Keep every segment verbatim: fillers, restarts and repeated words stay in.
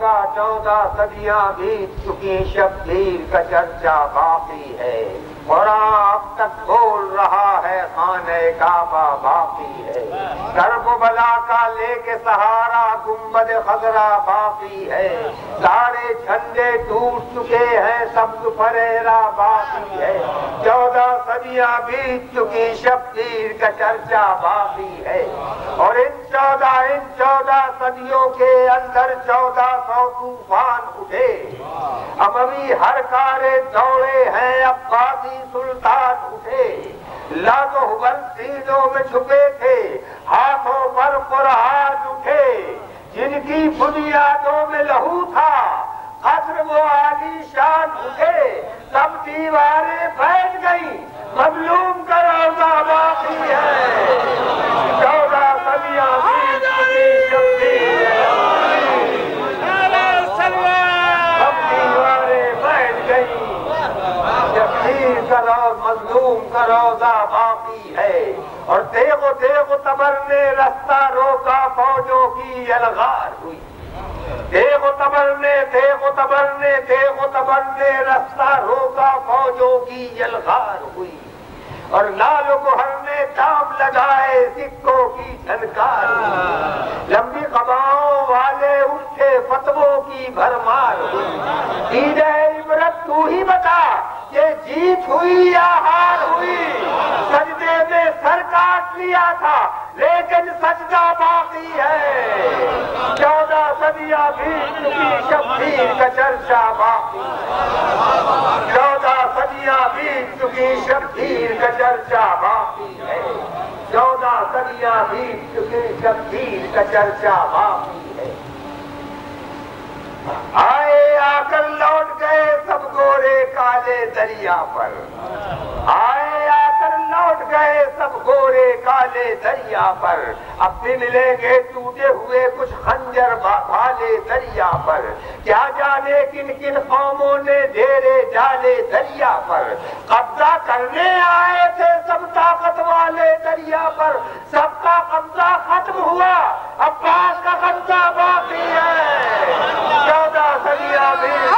چودہ چودہ صدیاں بیت چکی، شبیر کا چرچا باقی ہے، قرآن اب تک بول رہا ہے، خانہ کعبہ باقی ہے، کرب و بلا کا لے کے سہارا گنبد خضرا باقی ہے، سارے جھنڈے ٹوٹ چکے ہیں، سبز پریرا باقی ہے، چودہ صدیاں بیت چکی، شبیر کا چرچا باقی ہے، اور ان چودہ ان چودہ صدیوں کے اندر چودہ سو طوفان اٹھے، اموی ہر کارے دوڑے ہیں، عباسی سلطان اٹھے، لات و حبل سینوں میں چھپے تھے، ہاتھوں پر قرآن اٹھے، جن کی بنیادوں میں لہو تھا، قصر و عالی شان اٹھے، سب دیواریں بیٹھ گئیں، مظلوم کا روزہ باقی ہے، چودہ صدیاں بیت چکی، شبیر سب دیواریں بیٹھ گئیں، شبیر کا روز مظلوم کا روزہ باقی ہے، اور دیغ و دیغ و تبر نے رستہ روکا، فوجوں کی یلغار ہوئی، دیغ و تبر نے دیغ و تبر نے دیغ و تبر نے رستہ روکا، فوجوں کی یلغار ہوئی، اور لال و گوہر نے دام لگائے، سکوں کی جھنکار ہوئی، لمبی قباؤں والے اٹھے، فتووں کی بھرمار ہوئی، عید عبرت تو ہی بتا کہ جیت ہوئی یا ہار ہوئی، سجدے میں سر کاٹ لیا تھا لیکن سجدہ باقی ہے، چودہ صدیاں بیت چکی، شبیر کا چرچا باقی، چودہ صدیاں بیت چکی، شبیر کا چرچا باقی ہے، چودہ صدیاں بیت چکی، شبیر کا چرچا باقی ہے، آئے آ کر لوٹ گئے سب گورے کالے دریا پر، آئے آ کر لوٹ گئے سب گورے کالے دریا پر، اب بھی ملیں گے ٹوٹے ہوئے کچھ خنجر بھالے دریا پر، کیا جانے کن کن قوموں نے ڈیرے ڈالے دریا پر، قبضہ کرنے آئے تھے سب طاقت والے دریا پر، سب کا قبضہ ختم ہوا، عباس کا قبضہ باقی ہے، چودہ صدیاں بیت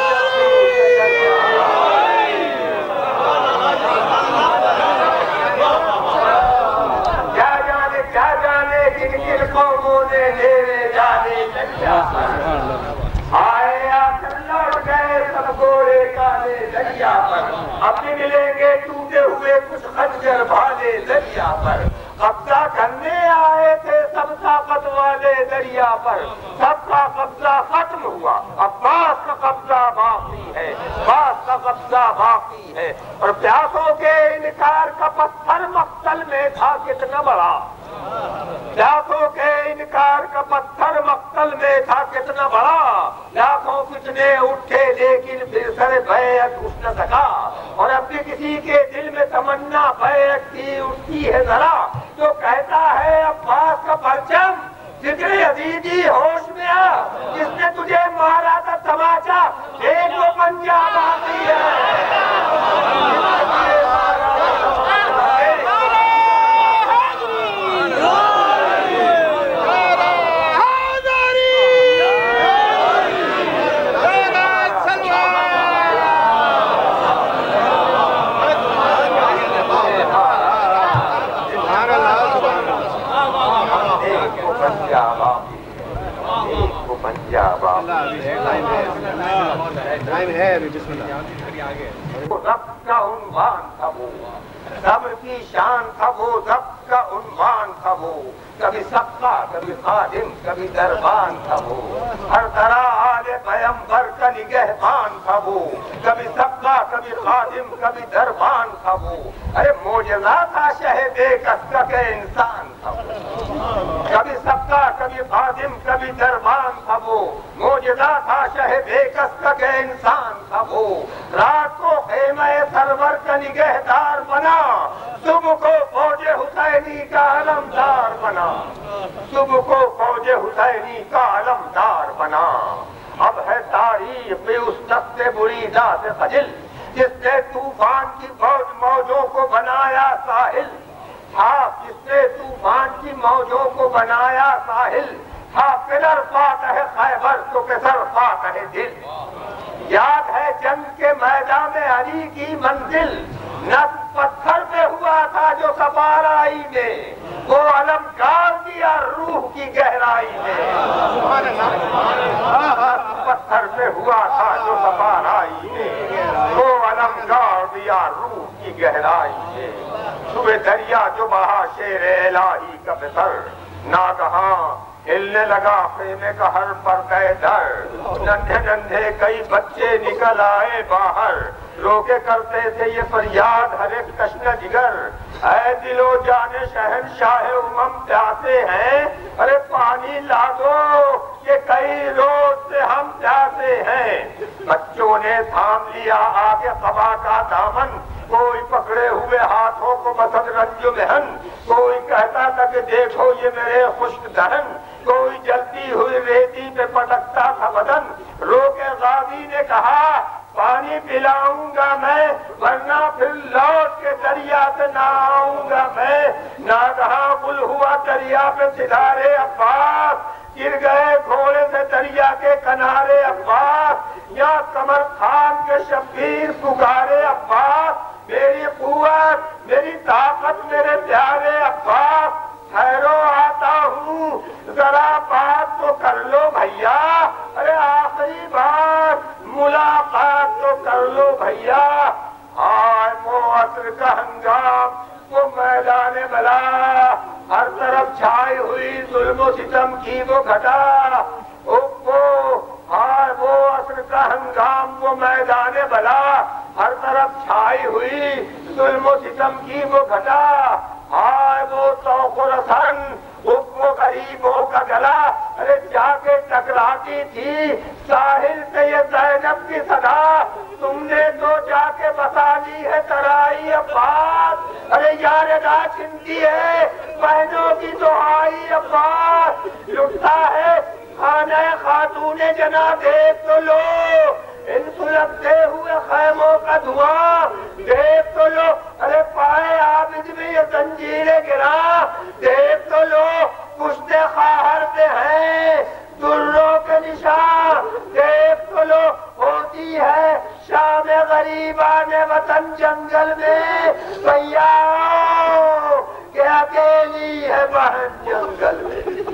کن کن قوموں نے ڈیرے ڈالے دریا پر، آئے آ کر لوٹ گئے سب گورے کالے دریا پر، اب بھی ملیں گے ٹوٹے ہوئے کچھ خنجر بھالے دریا پر، قبضہ کرنے آئے تھے سب طاقت والے دریا پر، سب کا قبضہ ختم ہوا، عباس کا قبضہ باقی ہے، عباس کا قبضہ باقی ہے، اور پیاسوں کے انکار کا پتھر مقتل میں تھا کتنا بڑا، لاکھوں کے انکار کا پتھر مقتل میں تھا کتنا بڑا، لاکھوں فتنے اٹھے لیکن پھر سر بیعت اٹھ نہ سکا، اور اب بھی کسی کے دل میں تمنا بیعت کی اٹھتی ہے ذرا، جو کہتا ہے عباس کا پرچم ذکر یزیدی ہوش میں آ، جس نے تجھے مارا تھا تماچا، ایک وہ پنجہ باقی ہے، رب کا عنوان تھا وہ، صبر کی شان تھا وہ، رب کا عنوان تھا وہ، کبھی سبقہ کبھی خادم کبھی دربان تھا وہ، ہر طرح آل پیمبر کا نگہبان تھا وہ، کبھی سبقہ کبھی خادم کبھی دربان تھا وہ، ارے معجزہ تھا شہ بے کس کا کہ انسان تھا وہ، کبھی سبقہ کبھی خادم کبھی دربان تھا وہ، معجزہ تھا شہ بے کس کا کہ انسان تھا وہ، رات کو خیمہ سرور کا نگہدار بنا، صبح کو فوج حسینی کا علمدار بنا، صبح کو فوج حسینی کا علمدار بنا، اب ہے تاریخ میں اس دست بری ذات خجل جس نے طوفان کی فوج موجوں کو بنایا ساحل، تھا جس نے طوفان کی موجوں کو بنایا ساحل، تھا پدر فاتح خیبر تو پسر فاتح دل. یاد ہے جنگ کے میدان علی کی منزل، نصب پتھر پہ ہوا تھا جو سپارائی میں، وہ علم گاڑ دیا روح کی گہرائی میں. پتھر پہ ہوا تھا جو سپارائی میں، وہ علم گاڑ دیا روح کی گہرائی میں. صبح دریا جو بہا شیر الہی کا پسر، ناگہاں ہلنے لگا خیمے کا ہر پردہ در. ننھے ننھے کئی بچے نکل آئے باہر، روکے کرتے تھے یہ فریاد ہر ایک تشنہ جگر. اے دل و جان شہنشاہ امم پیاسے ہیں، ارے پانی لا دو، یہ کئی روز سے ہم پیاسے ہیں. بچوں نے تھام لیا آگے قبا کا دامن، کوئی پکڑے ہوئے ہاتھوں کو مسد رنج و محن، کوئی کہتا تھا کہ دیکھو یہ میرے خشک دہن، کوئی جلتی ہوئی ریتی پہ پٹکتا تھا بدن. رو کے غازی نے کہا پانی پلاؤں گا میں، ورنہ پھر لوٹ کے دریا سے نہ آؤں گا میں. ناگہاں گل ہوا دریا پہ ستارے عباس، گر گئے گھوڑے سے دریا کے کنارے عباس. یا کمر خان کے شبیر پکارے عباس، میری قوت میری طاقت میرے پیارے عباس. ٹھہرو آتا ہوں ذرا بات تو کر لو بھیا، ارے آخری بار ملاقات تو کر لو بھیا. آئے وہ عصر کا ہنگام وہ میدان بلا، ہر طرف چھائی ہوئی ظلم و ستم کی وہ گھٹا. آئے وہ عصر کا ہنگام وہ میدان بلا، ہر طرف چھائی ہوئی ظلم و ستم کی وہ گھٹا. آئے وہ توق و رسن وہ غریبوں کا گلا، ارے جا کے ٹکراتی تھی ساحل سے یہ زینب کی صدا. تم نے تو جا کے بسا لی ہے ترائی عباس، ارے یار دا چھنتی ہے بہنوں کی دعائی عباس. لٹتا ہے خانہ خاتون جنا دیکھ تو لو، ان سلگتے ہوئے خیموں کا دھواں دیکھ تو لو. ارے پائے عابد میں یہ زنجیریں گرا دیکھ تو لو. کشتے خواہر پہ ہیں دروں کے نشان دیکھ تو لو. ہوتی ہے شام غریبان وطن جنگل میں، بھیا کہ اکیلی ہے بہن جنگل میں.